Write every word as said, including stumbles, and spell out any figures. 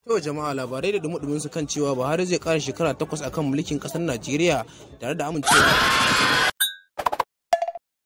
To jama'a labarai da dumudumin su kan cewa Buhari zai kara shekara takwas akan mulkin kasar Najeriya tare da amincewa